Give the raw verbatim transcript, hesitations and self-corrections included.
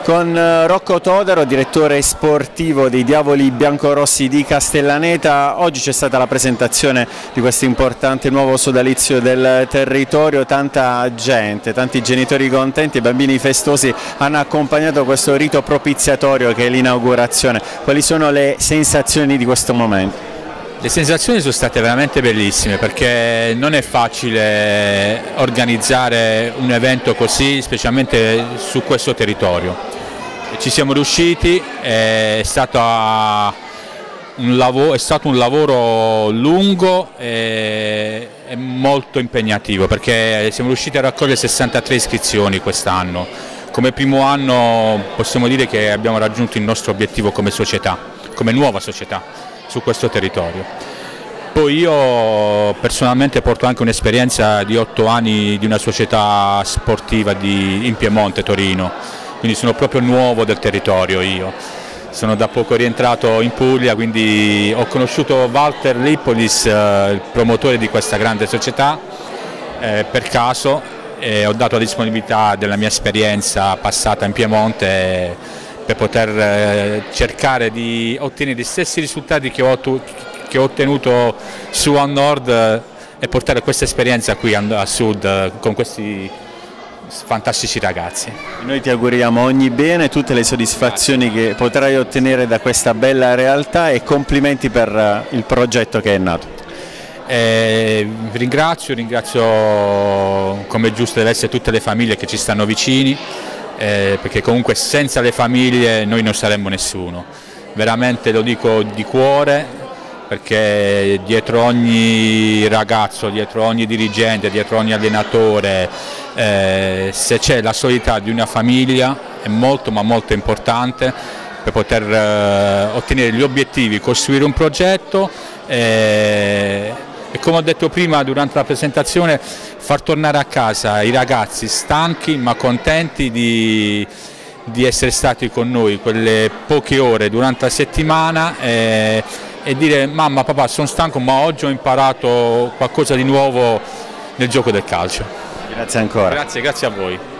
Con Rocco Todaro, direttore sportivo dei Diavoli Biancorossi di Castellaneta, oggi c'è stata la presentazione di questo importante nuovo sodalizio del territorio, tanta gente, tanti genitori contenti e bambini festosi hanno accompagnato questo rito propiziatorio che è l'inaugurazione. Quali sono le sensazioni di questo momento? Le sensazioni sono state veramente bellissime perché non è facile organizzare un evento così, specialmente su questo territorio. Ci siamo riusciti, è stato un lavoro, è stato un lavoro lungo e molto impegnativo perché siamo riusciti a raccogliere sessantatré iscrizioni quest'anno. Come primo anno possiamo dire che abbiamo raggiunto il nostro obiettivo come società, come nuova società su questo territorio. Poi io personalmente porto anche un'esperienza di otto anni di una società sportiva di, in Piemonte, Torino. Quindi sono proprio nuovo del territorio io, sono da poco rientrato in Puglia, quindi ho conosciuto Walter Lippolis, eh, il promotore di questa grande società, eh, per caso, e ho dato la disponibilità della mia esperienza passata in Piemonte eh, per poter eh, cercare di ottenere gli stessi risultati che ho, che ho ottenuto su a nord eh, e portare questa esperienza qui a, a sud eh, con questi fantastici ragazzi. Noi ti auguriamo ogni bene, tutte le soddisfazioni che potrai ottenere da questa bella realtà e complimenti per il progetto che è nato. Eh, ringrazio, ringrazio come giusto deve essere tutte le famiglie che ci stanno vicini, eh, perché comunque senza le famiglie noi non saremmo nessuno, veramente lo dico di cuore, perché dietro ogni ragazzo, dietro ogni dirigente, dietro ogni allenatore, eh, se c'è la solidarietà di una famiglia è molto ma molto importante per poter eh, ottenere gli obiettivi, costruire un progetto eh, e come ho detto prima durante la presentazione far tornare a casa i ragazzi stanchi ma contenti di, di essere stati con noi quelle poche ore durante la settimana eh, e dire mamma, papà, sono stanco ma oggi ho imparato qualcosa di nuovo nel gioco del calcio. Grazie ancora. Grazie, grazie a voi.